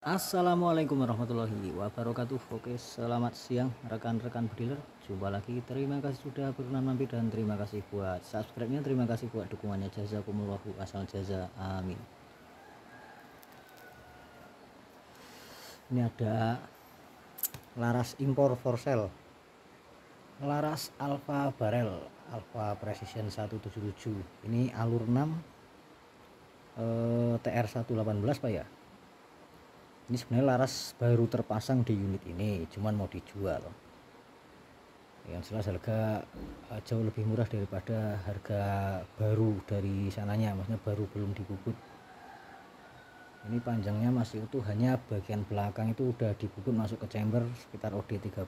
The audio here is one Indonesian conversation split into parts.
Assalamualaikum warahmatullahi wabarakatuh. Oke, selamat siang rekan-rekan bediler. Jumpa lagi. Terima kasih sudah berkenan mampir dan terima kasih buat subscribe-nya. Terima kasih buat dukungannya. Jazakumullahu asal jaza. Amin. Ini ada laras impor for sale. Laras Alpha Barrel Alpha Precision 177. Ini alur 6 TR 118 Pak ya. Ini sebenarnya laras baru terpasang di unit ini, cuman mau dijual. Yang jelas harga jauh lebih murah daripada harga baru dari sananya, maksudnya baru belum dibubut. Ini panjangnya masih utuh, hanya bagian belakang itu udah dibubut masuk ke chamber sekitar OD 13.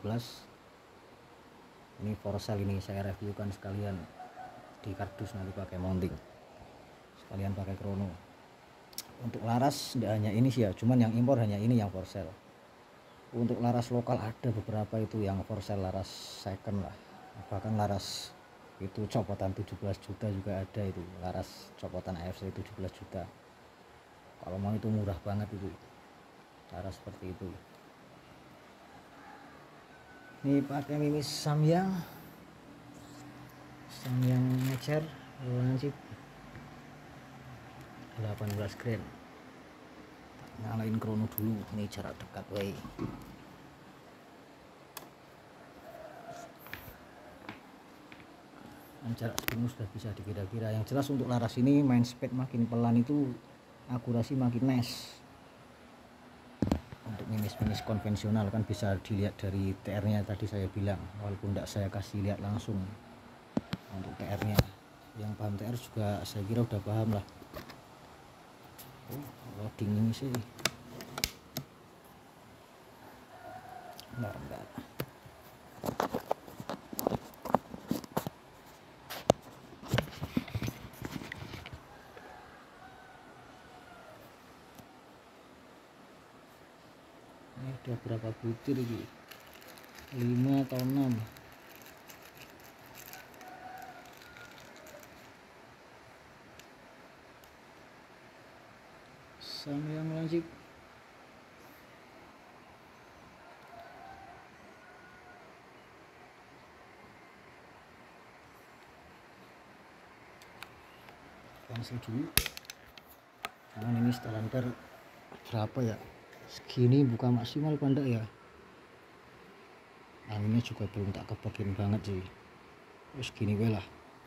Ini for sale, ini saya reviewkan sekalian di kardus, nanti pakai mounting sekalian pakai krono. Untuk laras tidak hanya ini sih ya, cuman yang impor hanya ini yang for sale. Untuk laras lokal ada beberapa itu yang for sale, laras second lah, bahkan laras itu copotan 17 juta juga ada, itu laras copotan AFC 17 juta. Kalau mau itu murah banget itu laras seperti itu. Ini pakai mimis Samyang ngecer lancip 18 grand. Nyalain krono dulu, ini jarak dekat way. Jarak segini sudah bisa dikira-kira. Yang jelas untuk laras ini main speed makin pelan itu akurasi makin nice. Untuk mimis konvensional kan bisa dilihat dari TR nya tadi saya bilang, walaupun tidak saya kasih lihat langsung. Untuk TR nya yang paham TR juga saya kira udah paham lah. Loading ini sih enggak. Ini udah berapa butir ini, 5 atau 6. Samyang lancip. Cancel dulu. Cuman ini setelan berapa ya, segini buka maksimal pandai ya. Anginnya juga belum tak kebagian banget sih, terus gini lah.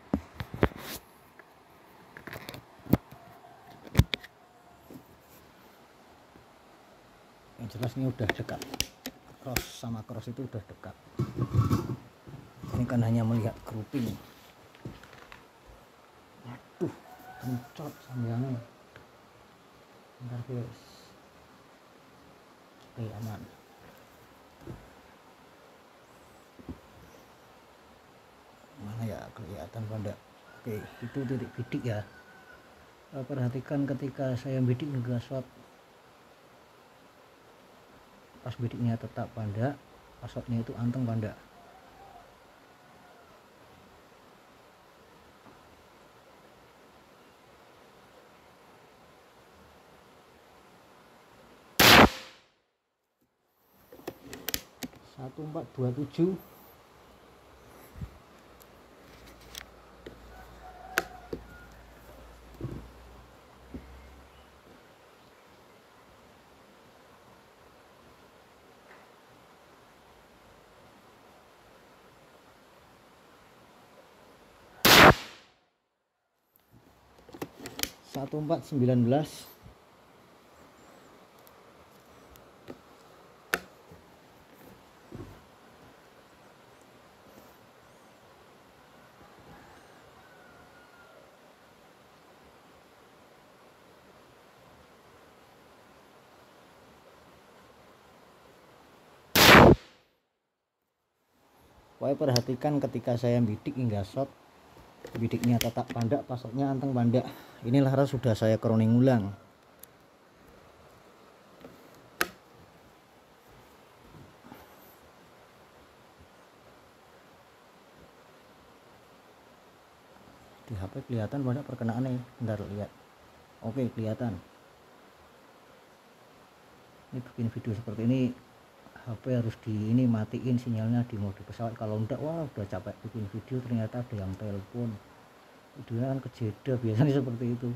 Yang jelas ini udah dekat, cross sama cross itu udah dekat. Ini kan hanya melihat grouping. Aduh, mencot samyangnya. Bentar guys. Oke, aman. Mana ya, kelihatan pada. Oke, itu titik bidik ya. Perhatikan ketika saya bidik ngegasot, pas bidiknya tetap panda, pasotnya itu anteng panda. Satu 427. Satu 419. Pokoknya perhatikan ketika saya bidik hingga shot, bidiknya tetap pandak, pasoknya anteng pandak. Ini laras sudah saya kroning ulang. Di HP kelihatan banyak perkenaannya, bentar lihat. Oke, kelihatan. Ini bikin video seperti ini HP harus di ini matiin sinyalnya di mode pesawat, kalau enggak wah udah capek bikin video ternyata ada yang telepon, videonya kan kejeda, biasanya seperti itu.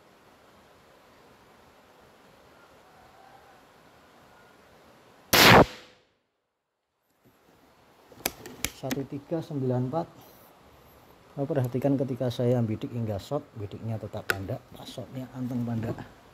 Satu 1394. Perhatikan ketika saya bidik hingga shot, bidiknya tetap pandak, shotnya anteng pandak.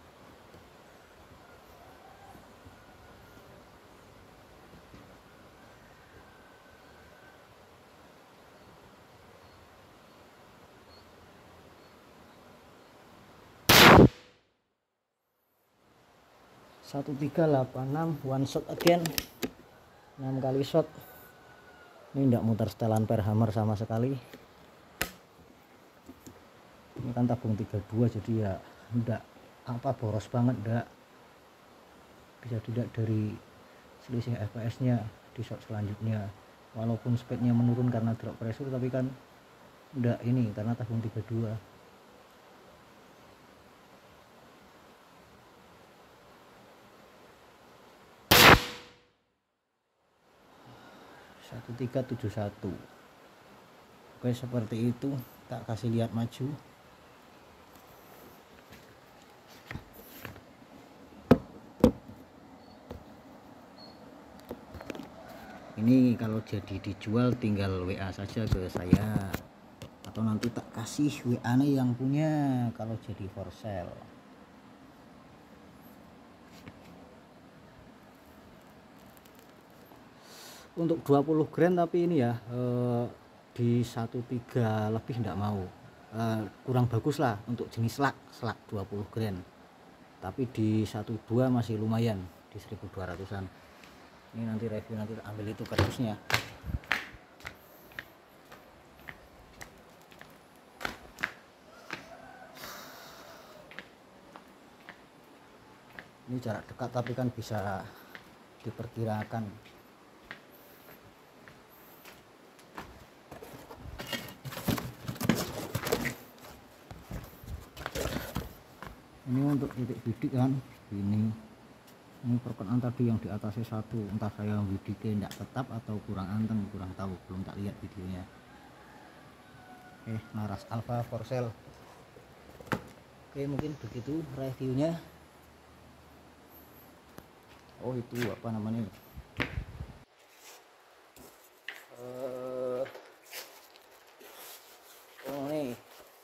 Satu 1386 one shot again, 6 kali shot. Ini tidak muter setelan per hammer sama sekali. Ini kan tabung 32 jadi ya enggak apa boros banget, enggak bisa tidak dari selisih fps nya di shot selanjutnya, walaupun speednya menurun karena drop pressure, tapi kan enggak ini karena tabung 32. Satu 1371. Oke, seperti itu, tak kasih lihat maju. Ini kalau jadi dijual tinggal WA saja ke saya, atau nanti tak kasih WA nya yang punya kalau jadi for sale. Untuk 20 gram tapi ini ya di 13 lebih enggak mau, kurang bagus lah untuk jenis selak 20 gram, tapi di 12 masih lumayan di 1200-an. Ini nanti review, nanti ambil itu kardusnya. Ini jarak dekat tapi kan bisa diperkirakan. Ini untuk titik bidik kan ini perkenan tadi yang di atasnya satu, entah saya bidiknya tidak tetap atau kurang anteng, kurang tahu, belum tak lihat videonya. Laras Alpha for sale. Oke, mungkin begitu reviewnya. Oh itu apa namanya, oh nih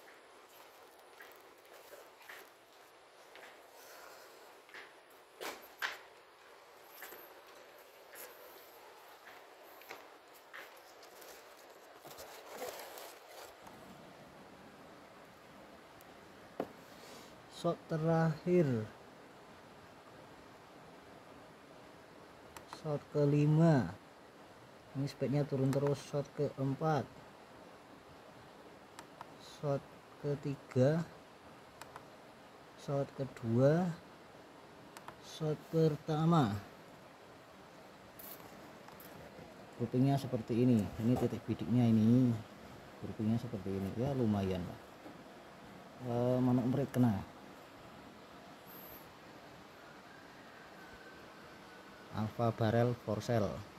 shot terakhir, shot kelima. Ini speednya turun terus. Shot keempat, shot ketiga, shot kedua, shot pertama. Groupingnya seperti ini titik bidiknya ini groupingnya seperti ini ya, lumayan lah. Manuk merit kena. Alpha barrel for sale.